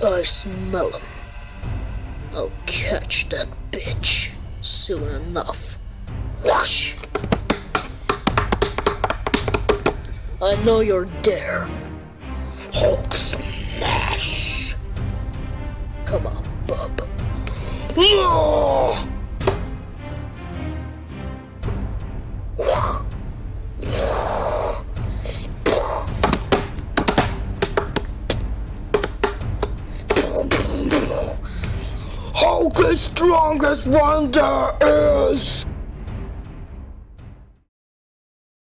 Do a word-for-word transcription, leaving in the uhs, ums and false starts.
I smell him. I'll catch that bitch soon enough. Whoosh! I know you're there. Hulk smash! Come on, bub. No! Hulk is strongest one there is!